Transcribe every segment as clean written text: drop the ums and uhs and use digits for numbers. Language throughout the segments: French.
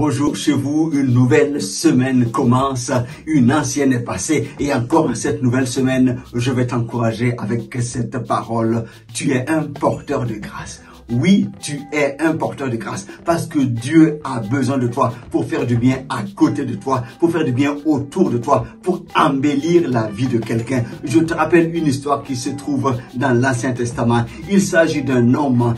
bonjour chez vous, une nouvelle semaine commence, une ancienne est passée et encore cette nouvelle semaine, je vais t'encourager avec cette parole. Tu es un porteur de grâce. Oui, tu es un porteur de grâce parce que Dieu a besoin de toi pour faire du bien à côté de toi, pour faire du bien autour de toi, pour embellir la vie de quelqu'un. Je te rappelle une histoire qui se trouve dans l'Ancien Testament. Il s'agit d'un homme,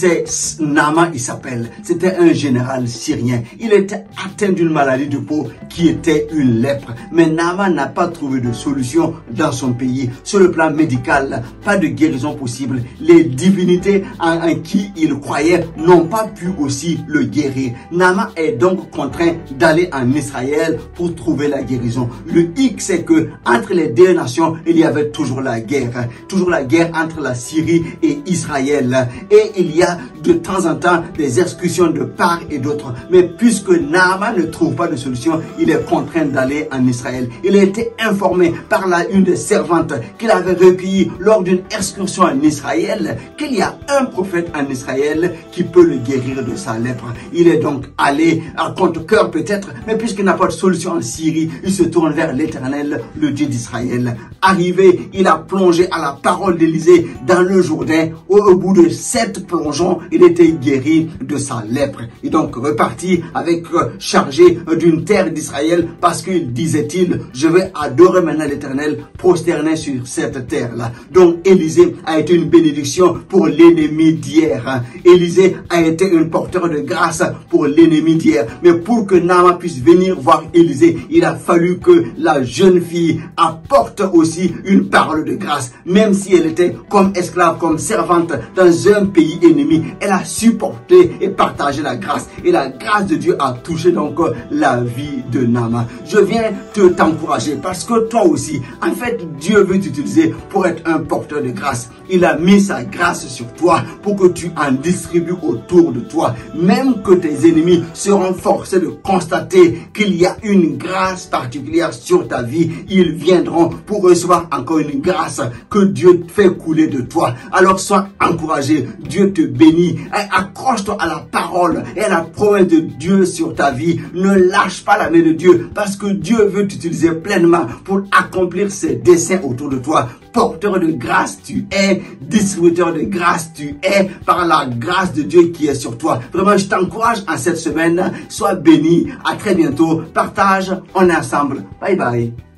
Naaman il s'appelle, c'était un général syrien. Il était atteint d'une maladie de peau qui était une lèpre. Mais Naaman n'a pas trouvé de solution dans son pays. Sur le plan médical, pas de guérison possible. Les divinités en qui il croyait n'ont pas pu aussi le guérir. Naaman est donc contraint d'aller en Israël pour trouver la guérison. Le hic, c'est que entre les deux nations, il y avait toujours la guerre entre la Syrie et Israël. Et il y a de temps en temps des excursions de part et d'autre. Mais puisque Naaman ne trouve pas de solution, il est contraint d'aller en Israël. Il a été informé par une des servantes qu'il avait recueillies lors d'une excursion en Israël qu'il y a un prophète en Israël qui peut le guérir de sa lèpre. Il est donc allé à contre-cœur peut-être, mais puisqu'il n'a pas de solution en Syrie, il se tourne vers l'Éternel, le Dieu d'Israël. Arrivé, il a plongé à la parole d'Élisée dans le Jourdain. Au bout de 7 plongeons, il était guéri de sa lèpre. Et donc reparti avec chargé d'une terre d'Israël parce qu'il disait-il, je vais adorer maintenant l'Éternel, prosterné sur cette terre-là. Donc Élisée a été une bénédiction pour l'ennemi d'hier. Élisée a été un porteur de grâce pour l'ennemi d'hier. Mais pour que Naaman puisse venir voir Élisée, il a fallu que la jeune fille apporte aussi une parole de grâce. Même si elle était comme esclave, comme servante dans un pays ennemi, elle a supporté et partagé la grâce. Et la grâce de Dieu a touché donc la vie de Naaman. Je viens t'encourager parce que toi aussi, en fait, Dieu veut t'utiliser pour être un porteur de grâce. Il a mis sa grâce sur toi pour que tu en distribues autour de toi. Même que tes ennemis seront forcés de constater qu'il y a une grâce particulière sur ta vie, ils viendront pour recevoir encore une grâce que Dieu fait couler de toi. Alors sois encouragé, Dieu te bénit. Accroche-toi à la parole et à la promesse de Dieu sur ta vie. Ne lâche pas la main de Dieu parce que Dieu veut t'utiliser pleinement pour accomplir ses desseins autour de toi. Porteur de grâce tu es, distributeur de grâce tu es, par la grâce de Dieu qui est sur toi. Vraiment, je t'encourage en cette semaine. Sois béni. À très bientôt. Partage. On est ensemble. Bye bye.